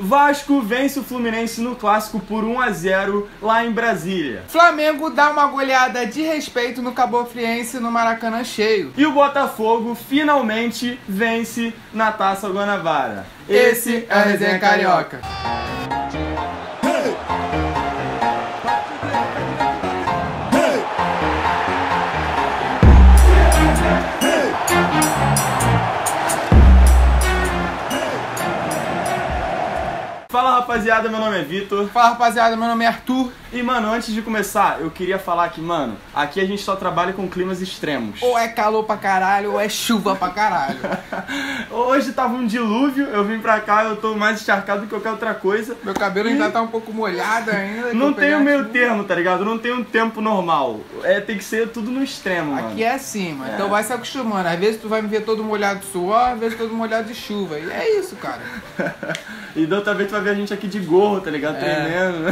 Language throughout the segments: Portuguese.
Vasco vence o Fluminense no clássico por 1-0 lá em Brasília. Flamengo dá uma goleada de respeito no Cabofriense no Maracanã cheio. E o Botafogo finalmente vence na Taça Guanabara. Esse é o Resenha Carioca. Fala rapaziada, meu nome é Vitor. Fala rapaziada, meu nome é Arthur. E mano, antes de começar, eu queria falar que, mano, aqui a gente só trabalha com climas extremos. Ou é calor pra caralho, ou é chuva pra caralho. Hoje tava um dilúvio, eu vim pra cá, eu tô mais encharcado do que qualquer outra coisa. Meu cabelo ainda tá um pouco molhado ainda. Não tem o meio termo, tá ligado? Não tem um tempo normal. Tem que ser tudo no extremo, mano. Aqui é assim, mano. Então vai se acostumando. Às vezes tu vai me ver todo molhado de suor, às vezes todo molhado de chuva. E é isso, cara. E da outra vez tu vai ver a gente aqui de gorro, tá ligado? Tremendo.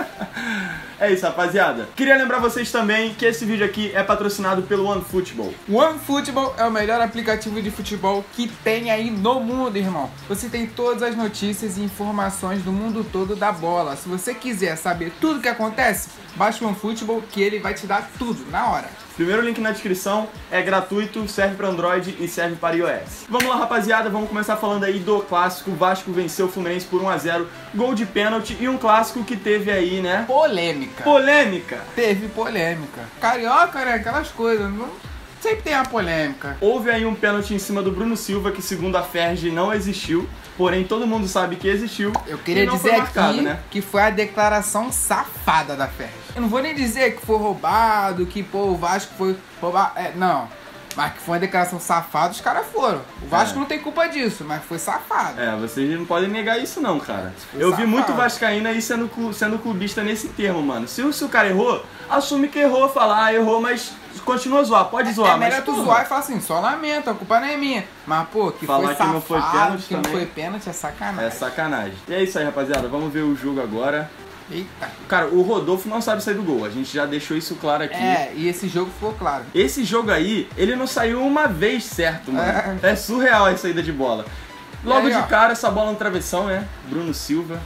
É isso, rapaziada. Queria lembrar vocês também que esse vídeo aqui é patrocinado pelo OneFootball. O OneFootball é o melhor aplicativo de futebol que tem aí no mundo, irmão. Você tem todas as notícias e informações do mundo todo da bola. Se você quiser saber tudo o que acontece, baixa o OneFootball que ele vai te dar tudo na hora. Primeiro link na descrição, é gratuito, serve para Android e serve para iOS. Vamos lá, rapaziada, vamos começar falando aí do clássico. Vasco venceu o Fluminense por 1-0, gol de pênalti e um clássico que teve aí, né? Polêmica. Polêmica. Teve polêmica. Carioca, né? Aquelas coisas. Não... Sempre tem uma polêmica. Houve aí um pênalti em cima do Bruno Silva, que segundo a Ferg não existiu, porém todo mundo sabe que existiu. Eu queria dizer marcado, aqui, né, que foi a declaração safada da Ferg. Eu não vou nem dizer que foi roubado, que pô, o Vasco foi roubado. Não. Mas que foi uma declaração safada, os caras foram. O Vasco não tem culpa disso, mas foi safado. Vocês não podem negar isso não, cara. Eu vi muito vascaíno aí sendo clubista nesse termo, mano. Se o cara errou, assume que errou, fala, errou, mas continua a zoar, pode zoar. É melhor tu zoar e falar assim, só lamento, a culpa não é minha. Mas, pô, que falar foi safado, que não foi pênalti que não foi pênalti é sacanagem. É sacanagem. E é isso aí, rapaziada, vamos ver o jogo agora. Eita. Cara, o Rodolfo não sabe sair do gol, a gente já deixou isso claro aqui. E esse jogo ficou claro. Esse jogo aí, ele não saiu uma vez certo, mano. É surreal a saída de bola. Logo de cara, essa bola no travessão, né? Bruno Silva,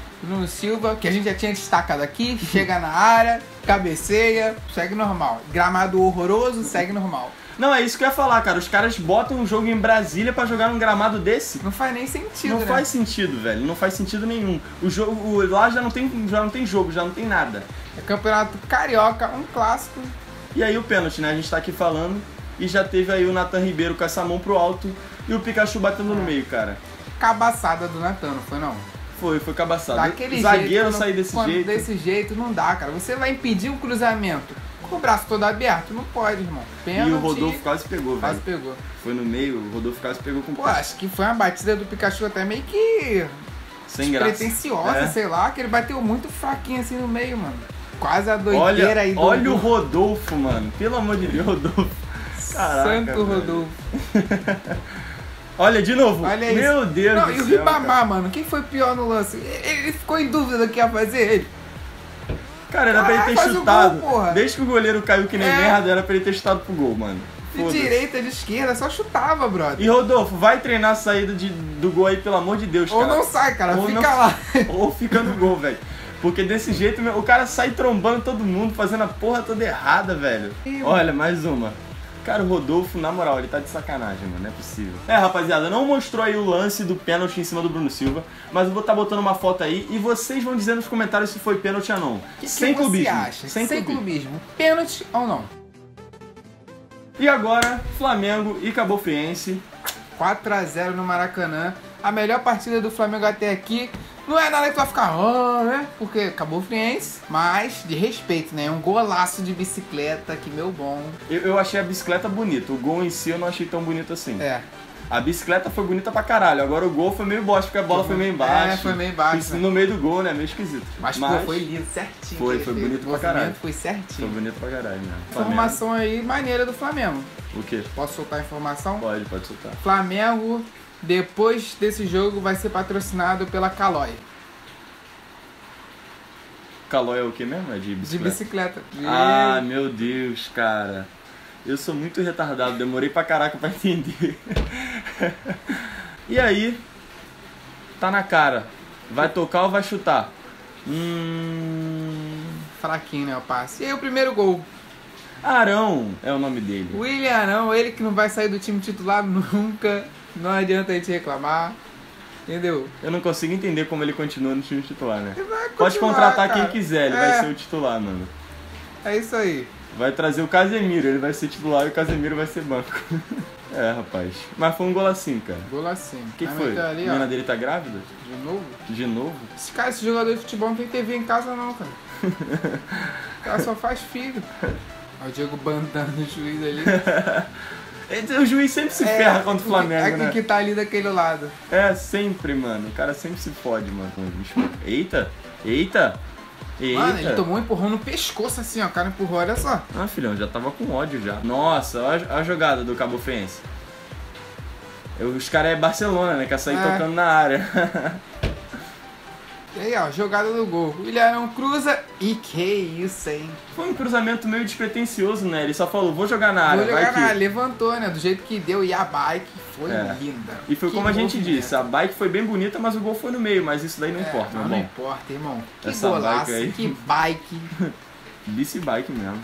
que a gente já tinha destacado aqui, chega na área, cabeceia, segue normal. Gramado horroroso, segue normal. Não, é isso que eu ia falar, cara. Os caras botam um jogo em Brasília pra jogar num gramado desse. Não faz nem sentido, Não faz sentido, velho. Não faz sentido nenhum. O jogo lá já não tem jogo, já não tem nada. É campeonato carioca, um clássico. E aí o pênalti, né? A gente tá aqui falando e já teve aí o Nathan Ribeiro com essa mão pro alto e o Pikachu batendo no meio, cara. Cabaçada do Nathan, não foi não? Foi cabaçada. Daquele zagueiro jeito, sair desse jeito. Desse jeito não dá, cara. Você vai impedir um cruzamento com o braço todo aberto? Não pode, irmão. Pênalti, e o Rodolfo quase pegou, velho. Quase pegou. Foi no meio, o Rodolfo quase pegou com o pé. Acho que foi uma batida do Pikachu até meio que... sem graça. Pretenciosa, sei lá, que ele bateu muito fraquinho assim no meio, mano. Quase a doideira aí do... Olha o Rodolfo, mano. Pelo amor de Deus, Rodolfo. Caraca, Santo Rodolfo. Olha, de novo. Olha Meu isso. Deus do céu. E o Ribamar, mano, quem foi pior no lance? Ele ficou em dúvida do que ia fazer ele. Cara, era pra ele ter chutado. Gol, desde que o goleiro caiu que nem merda, era pra ele ter chutado pro gol, mano. De direita, de esquerda, só chutava, brother. E Rodolfo, vai treinar a saída do gol aí, pelo amor de Deus, cara. Ou não sai, cara, fica lá. Ou fica no gol, velho. Porque desse jeito, o cara sai trombando todo mundo, fazendo a porra toda errada, velho. Olha, mais uma. Cara, o Rodolfo, na moral, ele tá de sacanagem, mano, não é possível. Rapaziada, não mostrou aí o lance do pênalti em cima do Bruno Silva, mas eu vou estar botando uma foto aí e vocês vão dizer nos comentários se foi pênalti ou não. Sem clubismo. Sem clubismo. Pênalti ou não? E agora, Flamengo e Cabofriense. 4-0 no Maracanã. A melhor partida do Flamengo até aqui. Não é nada que tu vai ficar, né? Porque acabou o Friense, mas de respeito, né? Um golaço de bicicleta, que meu bom. Eu achei a bicicleta bonita, o gol em si eu não achei tão bonito assim. A bicicleta foi bonita pra caralho, agora o gol foi meio bosta, porque a bola foi meio embaixo. Foi meio embaixo. No meio do gol, né? Meio esquisito. Mas pô, foi lindo, certinho. Foi bonito pra caralho. Foi certinho. Foi bonito pra caralho, né? Informação aí maneira do Flamengo. O quê? Posso soltar a informação? Pode soltar. Flamengo, depois desse jogo, vai ser patrocinado pela Caloi. Caloi é o que mesmo? É de bicicleta? De bicicleta. Ah, meu Deus, cara. Eu sou muito retardado, demorei pra caraca pra entender. E aí, tá na cara. Vai tocar ou vai chutar? Fraquinho, né, o passe. E aí o primeiro gol. Arão é o nome dele. William Arão, ele que não vai sair do time titular nunca. Não adianta a gente reclamar. Entendeu? Eu não consigo entender como ele continua no time titular, né? Ele vai continuar, Pode contratar cara. quem quiser, ele vai ser o titular, mano. É isso aí. Vai trazer o Casemiro, ele vai ser titular e o Casemiro vai ser banco. É, rapaz. Mas foi um gol assim, cara. Gol assim. O que Vai foi? meter A ali, menina ó. dele tá grávida? De novo? De novo? Esse jogador de futebol não tem TV em casa não, cara. O cara só faz filho. Olha o Diego bandando o juiz ali. O juiz sempre se ferra contra o Flamengo, né? Que tá ali daquele lado. É, sempre, mano. O cara sempre se fode, mano. Eita! Eita! Eita! Mano, ele tomou um empurrão no pescoço assim, ó. O cara empurrou, olha só. Ah, filhão, já tava com ódio já. Nossa, olha a jogada do Cabo Friense. Os caras é Barcelona, né? Quer sair tocando na área. E aí, ó, jogada do gol. O William Arão cruza e que isso, hein? Foi um cruzamento meio despretensioso, né? Ele só falou, vou jogar na área, Vou vai jogar na área, que... levantou, né? Do jeito que deu. E a bike foi linda. E foi como a gente disse, a bike foi bem bonita, mas o gol foi no meio. Mas isso daí não importa, meu não irmão. importa, irmão. Que Essa golaço, bike aí. que bike. Bici bike mesmo.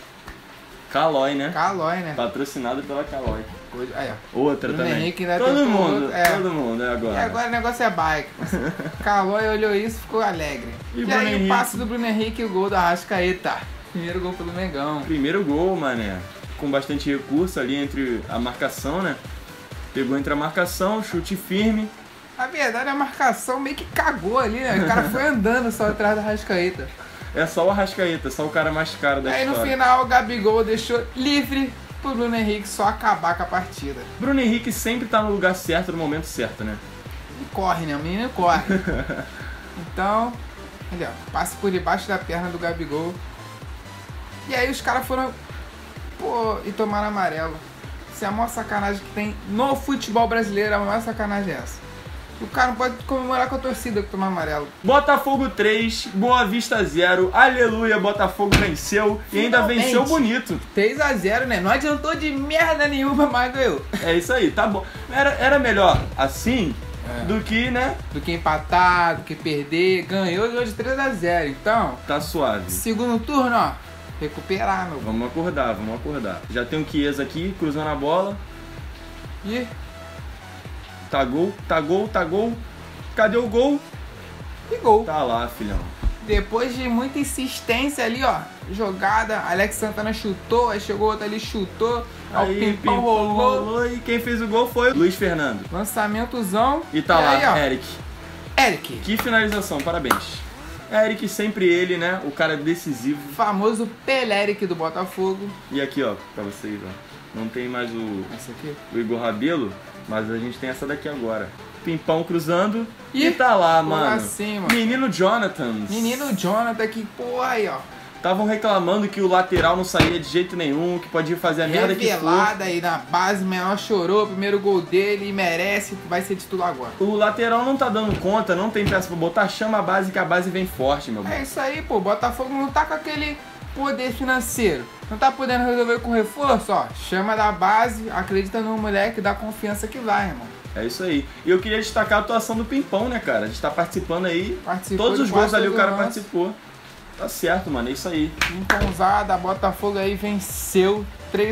Calói, né? Calói, né? Patrocinado pela Calói. Aí, ó. Outra Bruno também. Henrique ainda Todo tentou mundo, outro, todo mundo, é agora. E agora o negócio é bike. Calói olhou isso e ficou alegre. E E Bruno aí Henrique? o passe do Bruno Henrique e o gol da Arrascaeta. Primeiro gol pelo Mengão. Primeiro gol, mané. Com bastante recurso ali entre a marcação, né? Pegou entre a marcação, chute firme. Na verdade, a marcação meio que cagou ali, né? O cara foi andando só atrás da Arrascaeta. É só o Arrascaeta, só o cara mais caro da Aí no história. final, o Gabigol deixou livre pro Bruno Henrique só acabar com a partida. Bruno Henrique sempre tá no lugar certo, no momento certo, né? E corre, né? O menino corre. Então, olha, ó, passe por debaixo da perna do Gabigol. E aí os caras foram, e tomaram amarelo. Isso é a maior sacanagem que tem no futebol brasileiro, a maior sacanagem é essa. O cara não pode comemorar com a torcida que tomar amarelo. Botafogo 3, Boa Vista 0, aleluia, Botafogo venceu e ainda Finalmente. venceu bonito. 3-0, né? Não adiantou de merda nenhuma, mas ganhou. É isso aí, tá bom. Era melhor assim do que, né? Do que empatar, do que perder. Ganhou de 3-0. Então, Tá suave. segundo turno, ó. Recuperar, meu. Vamos acordar, vamos acordar. Já tem o Chiesa aqui, cruzando a bola. E Tá gol, tá gol, tá gol. Cadê o gol? gol. Tá lá, filhão. Depois de muita insistência ali, ó. Jogada, Alex Santana chutou, aí chegou outro ali, chutou. Aí o Pimpão rolou. E quem fez o gol foi o Luiz Fernando. Lançamentozão. E tá lá, aí, ó, Eric. Eric. Que finalização, parabéns. Eric, sempre ele, né? O cara decisivo. Famoso Peléric do Botafogo. E aqui, ó, pra vocês, ó. Não tem mais Essa aqui. o Igor Rabelo, mas a gente tem essa daqui agora. Pimpão cruzando. E Ih, tá lá, pô, mano. assim, mano. Menino Jonathan. Menino Jonathan que, aí, ó. Estavam reclamando que o lateral não saía de jeito nenhum, que podia fazer a merda que for. Revelada aí na base, o menor chorou, primeiro gol dele e merece, vai ser titular agora. O lateral não tá dando conta, não tem peça pra botar, chama a base que a base vem forte, meu irmão. É isso aí, pô. Botafogo não tá com aquele poder financeiro. Não tá podendo resolver com reforço, ó. Chama da base, acredita no moleque, dá confiança que vai, irmão. É isso aí. E eu queria destacar a atuação do Pimpão, né, cara? A gente tá participando aí. Participou Todos de os gols quase ali o todo cara lance. participou. Tá certo, mano. É isso aí. Pimpãozada, Botafogo aí venceu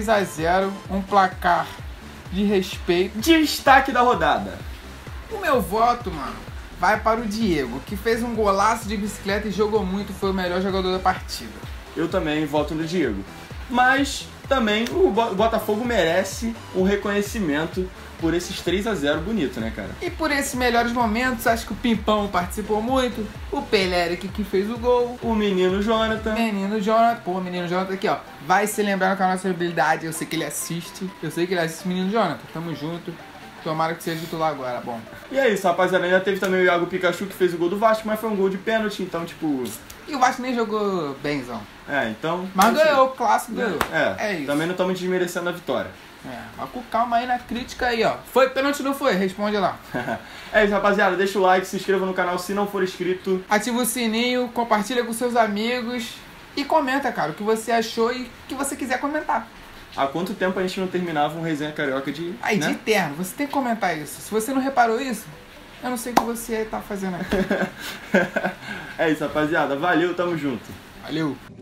3-0, um placar de respeito. Destaque da rodada. O meu voto, mano, vai para o Diego, que fez um golaço de bicicleta e jogou muito, foi o melhor jogador da partida. Eu também voto no Diego. Mas também o Botafogo merece um reconhecimento por esses 3-0 bonito, né, cara? E por esses melhores momentos, acho que o Pimpão participou muito, o Peléric que fez o gol, O menino Jonathan. menino Jonathan, pô, menino Jonathan aqui, ó, vai se lembrar com a nossa habilidade, eu sei que ele assiste, menino Jonathan, tamo junto, tomara que seja titular agora, bom. E é isso, rapaziada. Ainda teve também o Iago Pikachu que fez o gol do Vasco, mas foi um gol de pênalti, então, tipo... E o Vasco nem jogou benzão, então... mas ganhou, o clássico ganhou, É isso. também não estamos desmerecendo a vitória. Mas com calma aí na crítica aí, ó, foi pênalti ou não foi? Responde lá. É isso, rapaziada. Deixa o like, se inscreva no canal se não for inscrito. Ativa o sininho, compartilha com seus amigos e comenta, cara, o que você achou e o que você quiser comentar. Há quanto tempo a gente não terminava um resenha carioca de... Aí, né? de terno, você tem que comentar isso. Se você não reparou isso, Eu não sei o que você tá fazendo aqui. É isso, rapaziada. Valeu, tamo junto. Valeu!